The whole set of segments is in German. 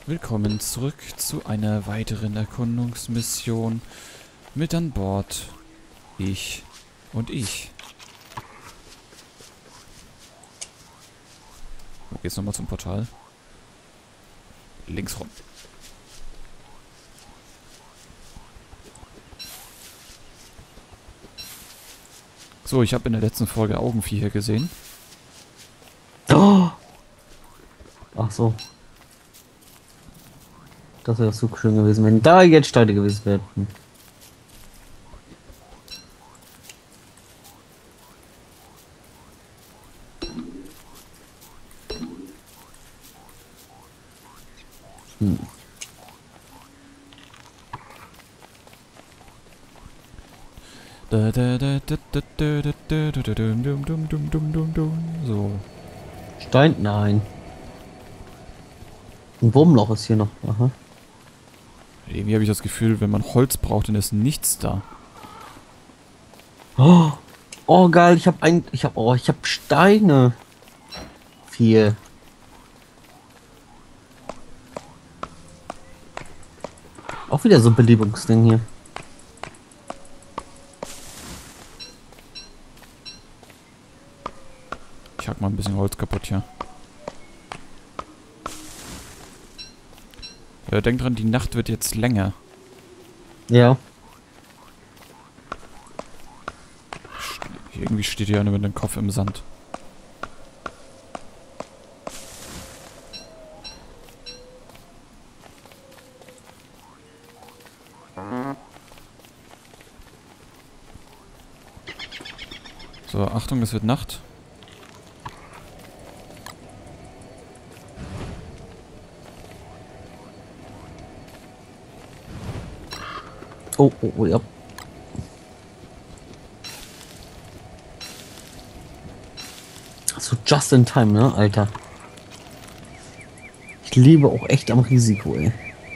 willkommen zurück zu einer weiteren Erkundungsmission mit an Bord ich und ich. Jetzt nochmal zum Portal. Links rum. So, ich habe in der letzten Folge Augenviecher gesehen. Oh! Ach so. Das wäre so schön gewesen, wenn da jetzt Steine gewesen wären. So. Stein? Nein. Ein Wurmloch ist hier noch. Aha. Irgendwie habe ich das Gefühl, wenn man Holz braucht, dann ist nichts da. Oh, oh geil, ich habe Steine. Viel. Auch wieder so ein Belebungsding hier. Ich hack mal ein bisschen Holz kaputt hier. Denk dran, die Nacht wird jetzt länger. Ja. Irgendwie steht hier einer mit dem Kopf im Sand. So, Achtung, es wird Nacht. Oh, oh, oh, ja. So just in time, ne, Alter. Ich liebe auch echt am Risiko, ey.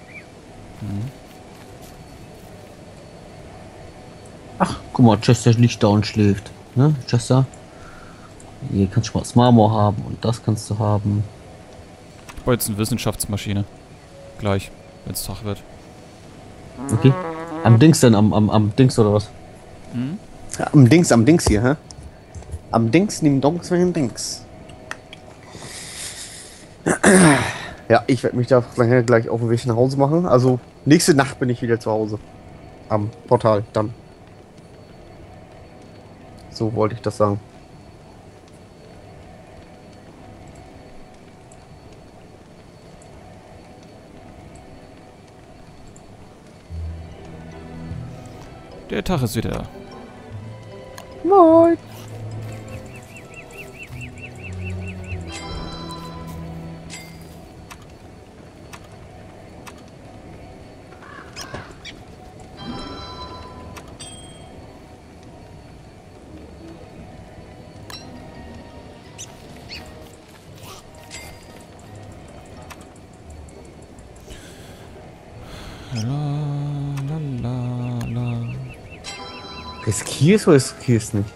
Ach, guck mal, Chester liegt da und schläft. Ne, Chester? Hier kannst du mal das Marmor haben und das kannst du haben. Ich baue jetzt eine Wissenschaftsmaschine. Gleich, wenn es Tag wird. Okay. Am Dings denn, am Dings oder was? Mhm. Ja, am Dings hier, hä? Am Dings, neben Donks, wegen Dings. Ja, ich werde mich da gleich auf den Weg nach Hause machen. Also, nächste Nacht bin ich wieder zu Hause. Am Portal, dann. So wollte ich das sagen. Der Tag ist wieder da. Moin! Riskierst oder riskierst nicht?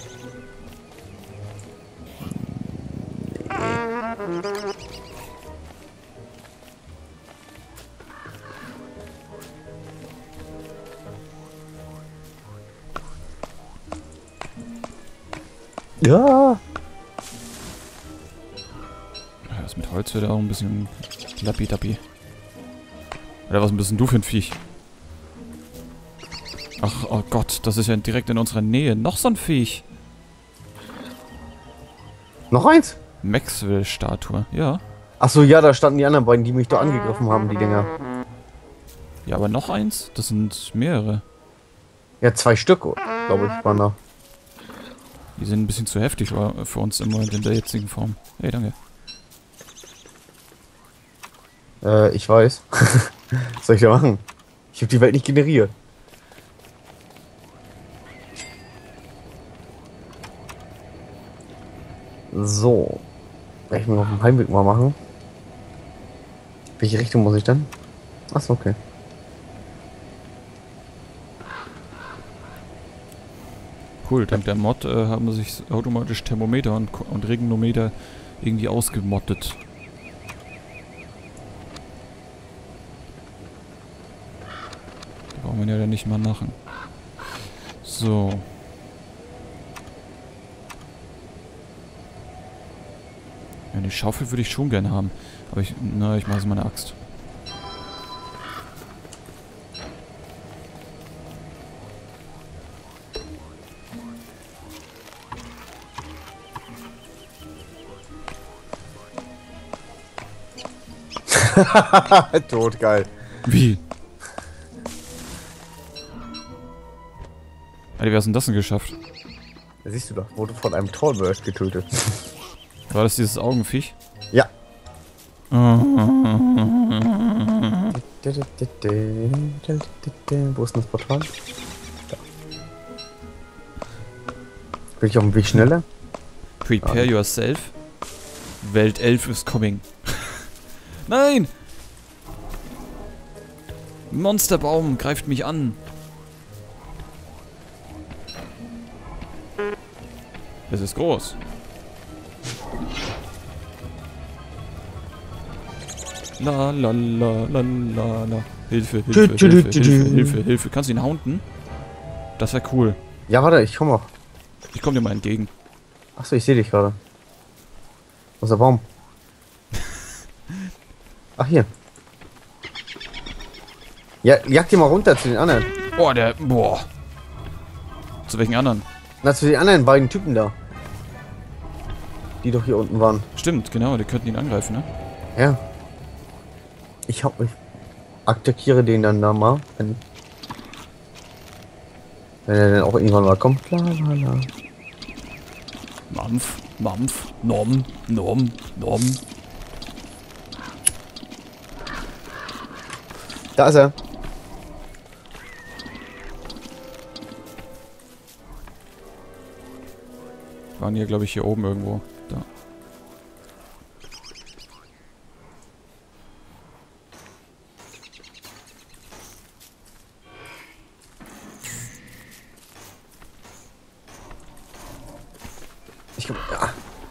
Ja. Das mit Holz wird auch ein bisschen lappi-dappi. Oder was bist denn du für ein Viech? Ach, oh Gott, das ist ja direkt in unserer Nähe. Noch so ein Viech. Noch eins? Maxwell-Statue, ja. Achso, ja, da standen die anderen beiden, die mich da angegriffen haben, die Dinger. Ja, aber noch eins? Das sind mehrere. Ja, 2 Stück, glaube ich, waren da. Die sind ein bisschen zu heftig für uns im Moment in der jetzigen Form. Hey, danke. Ich weiß. Was soll ich da machen? Ich habe die Welt nicht generiert. So. Werde ich mir auf dem Heimweg mal machen. Welche Richtung muss ich denn? Achso, okay. Cool, dank der Mod haben sich automatisch Thermometer und Regenometer irgendwie ausgemottet. Brauchen wir ja nicht mal machen. So. Ja, die Schaufel würde ich schon gerne haben. Aber ich mache es mit meiner Axt. Tot, geil. Wie? Alter, wie hast du denn das denn geschafft? Da siehst du doch, wurde von einem Trollbird getötet. War das dieses Augenviech? Ja. Wo ist denn das Portal? Da. Bin ich auf dem Weg schneller? Prepare yourself. Weltelf is coming. Nein! Monsterbaum greift mich an. Es ist groß. La la la la la la. Hilfe, Hilfe, Hilfe, Hilfe, Hilfe, Hilfe. Kannst du ihn hounden? Das wäre cool. Ja, warte, ich komme auch. Ich komme dir mal entgegen. Achso, ich sehe dich gerade. Wo ist der Baum? Ach, hier. Ja, jag die mal runter zu den anderen. Boah, boah. Zu welchen anderen? Na, zu den anderen beiden Typen da. Die doch hier unten waren. Stimmt, genau, die könnten ihn angreifen, ne? Ja. Ich attackiere den dann da mal. Wenn er dann auch irgendwann mal kommt. La, la, la. Mampf, Mampf, Nom, Nom, Nom. Da ist er. Waren hier, glaube ich, hier oben irgendwo. Da. Ich komm, ja.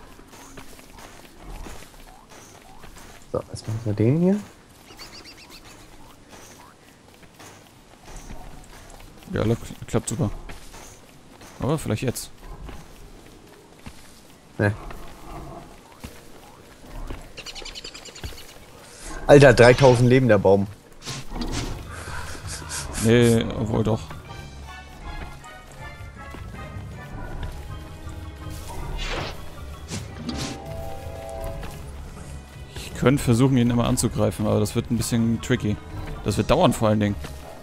So, jetzt machen wir den hier. Ja, klappt super. Aber vielleicht jetzt. Ne. Alter, 3000 Leben der Baum. Nee, obwohl doch. Ich könnte versuchen, ihn immer anzugreifen, aber das wird ein bisschen tricky. Das wird dauern vor allen Dingen.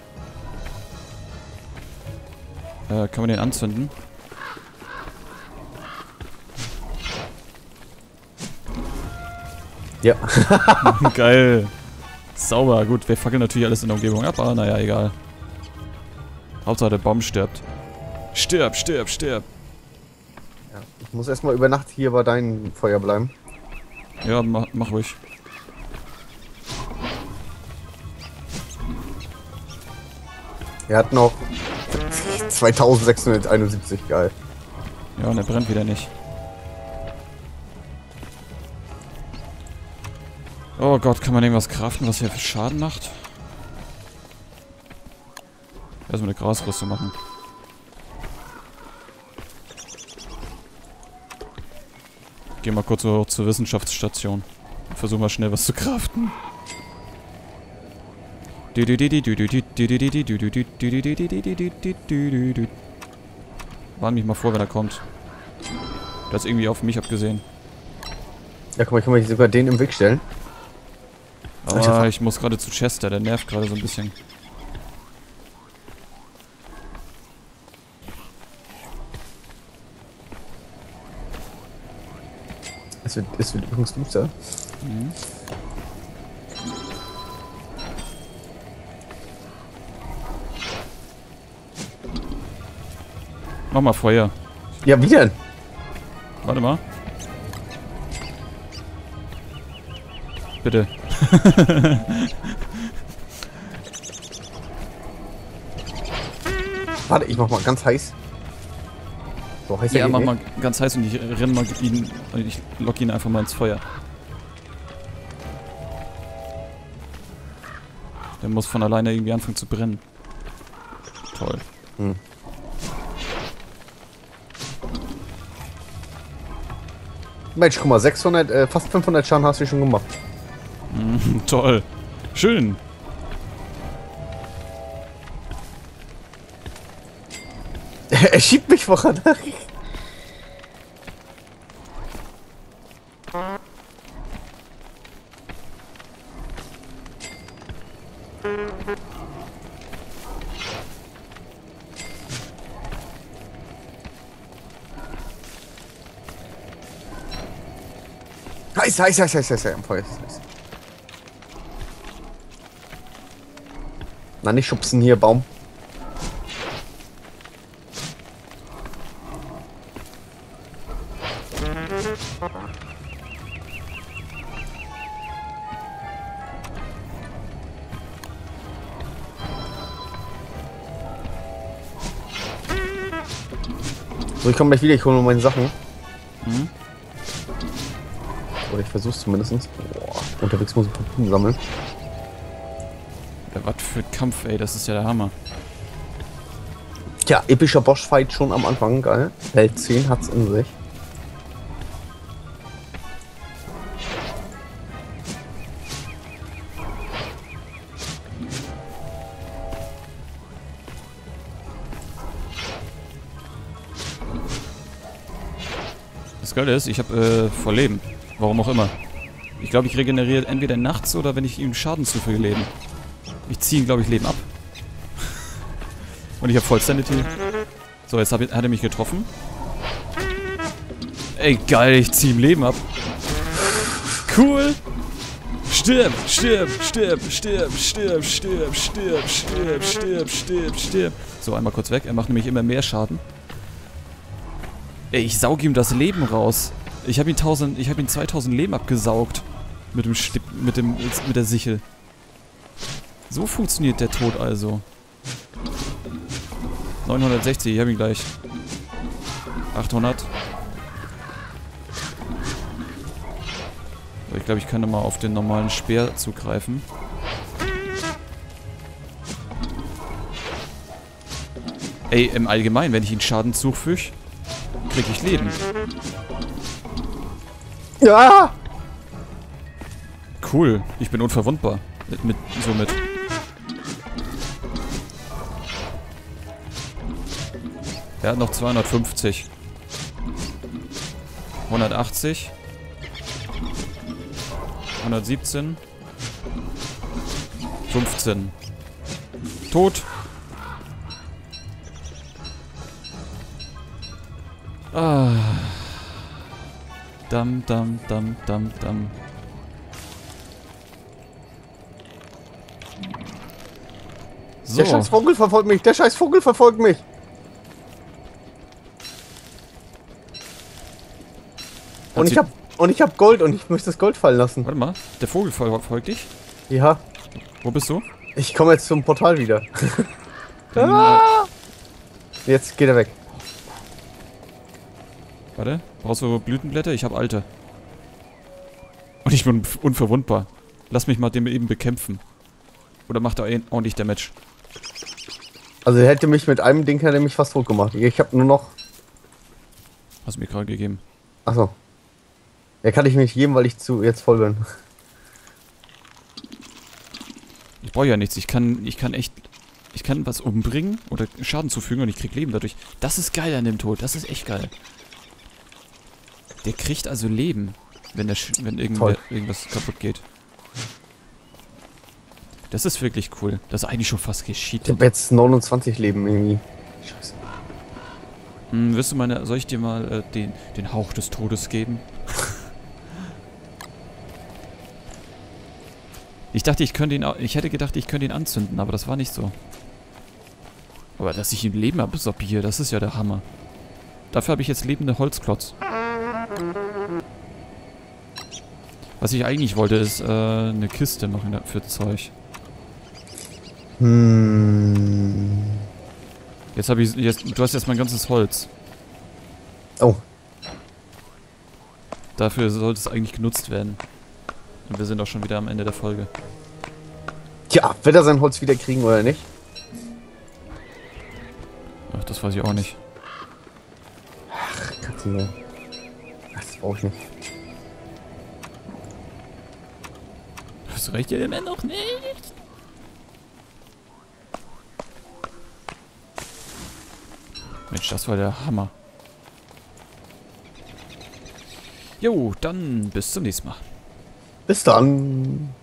Kann man den anzünden? Ja. Geil. Sauber. Gut, wir fackeln natürlich alles in der Umgebung ab, aber naja, egal. Hauptsache der Baum stirbt. Stirb, stirb, stirb. Ja, ich muss erstmal über Nacht hier bei deinem Feuer bleiben. Ja, mach ruhig. Er hat noch 2671, geil. Ja, und er brennt wieder nicht. Oh Gott, kann man irgendwas craften, was hier für Schaden macht? Erstmal eine Grasrüstung machen. Geh mal kurz hoch zur Wissenschaftsstation. Versuch mal schnell was zu craften. Warn mich mal vor, wenn er kommt. Das ist irgendwie auf mich abgesehen. Ja, guck mal, ich kann mir sogar den im Weg stellen. Aber ich muss gerade zu Chester, der nervt gerade so ein bisschen. Es wird übrigens duster. Mhm. Mach mal Feuer. Ja, wie denn? Warte mal. Bitte. Warte, ich mach mal ganz heiß. So heiß Ja, geht mach nicht. mal ganz heiß und ich renne mal ihn. Ich lock ihn einfach mal ins Feuer. Der muss von alleine irgendwie anfangen zu brennen. Toll. Hm. Mensch, guck mal, 600, fast 500 Schaden hast du schon gemacht. Toll. Schön. Er schiebt mich voran. Heiß, am Feuer. Na, nicht schubsen hier, Baum. So, ich komme gleich wieder, ich hole nur meine Sachen. Mhm. Oder ich versuch's zumindest. Boah, unterwegs muss ich Puppen sammeln. Ja, was für ein Kampf, ey, das ist ja der Hammer. Tja, epischer Bossfight schon am Anfang, geil. Welt 10 hat's in sich. Das Geile ist, ich habe voll Leben. Warum auch immer. Ich glaube, ich regeneriere entweder nachts oder wenn ich ihm Schaden zufüge Leben. Ich ziehe ihm, glaube ich, Leben ab. Und ich habe voll Sanity. So, jetzt hat er mich getroffen. Ey, geil, ich ziehe ihm Leben ab. Cool. Stirb, stirb, stirb, stirb, stirb, stirb, stirb, stirb, stirb, stirb, stirb. So, einmal kurz weg. Er macht nämlich immer mehr Schaden. Ey, ich sauge ihm das Leben raus. Ich habe ihm 2000 Leben abgesaugt. Mit der Sichel. So funktioniert der Tod also. 960, ich habe ihn gleich. 800. So, ich glaube, ich kann nochmal auf den normalen Speer zugreifen. Ey, im Allgemeinen, wenn ich ihn Schaden zufüge, kriege ich Leben. Ja! Cool, ich bin unverwundbar. Somit. Er hat noch 250. 180. 117. 15. Tot. Ah. Dam, dam, dam, dam, dam. So. Der scheiß Vogel verfolgt mich, der scheiß Vogel verfolgt mich. Und ich hab Gold und ich möchte das Gold fallen lassen. Warte mal, der Vogel folgt dich? Ja. Wo bist du? Ich komme jetzt zum Portal wieder. Jetzt geht er weg. Warte, brauchst du Blütenblätter? Ich habe alte. Und ich bin unverwundbar. Lass mich mal den eben bekämpfen. Oder macht er ordentlich Damage? Also er hätte mich mit einem Ding hätte er mich fast tot gemacht. Ich habe nur noch... Hast du mir gerade gegeben. Achso. Ja, kann ich nicht geben, weil ich jetzt voll bin. Ich brauche ja nichts. Ich kann was umbringen oder Schaden zufügen und ich krieg Leben dadurch. Das ist geil an dem Tod. Das ist echt geil. Der kriegt also Leben, wenn irgendwas kaputt geht. Das ist wirklich cool. Das ist eigentlich schon fast Ich gescheatet. habe jetzt 29 Leben irgendwie. Scheiße. Soll ich dir mal den Hauch des Todes geben? Ich hätte gedacht, ich könnte ihn anzünden, aber das war nicht so. Aber dass ich ihm Leben absorbiere, das ist ja der Hammer. Dafür habe ich jetzt lebende Holzklotz. Was ich eigentlich wollte, ist eine Kiste machen für Zeug. Jetzt habe ich. Du hast jetzt mein ganzes Holz. Oh. Dafür sollte es eigentlich genutzt werden. Und wir sind auch schon wieder am Ende der Folge. Tja, wird er sein Holz wieder kriegen oder nicht? Das weiß ich auch nicht. Katzenmehl. Das brauche ich nicht. Das reicht ja dem Ende noch nicht. Mensch, das war der Hammer. Jo, dann bis zum nächsten Mal. Bis dann.